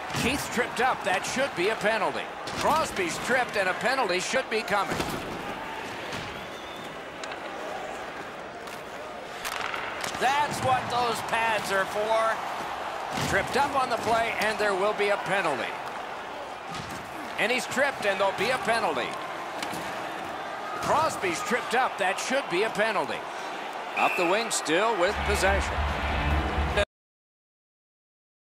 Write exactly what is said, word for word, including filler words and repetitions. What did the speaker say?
Keith's tripped up. That should be a penalty. Crosby's tripped, and a penalty should be coming. That's what those pads are for. Tripped up on the play, and there will be a penalty. And he's tripped, and there'll be a penalty. Crosby's tripped up. That should be a penalty. Up the wing still with possession.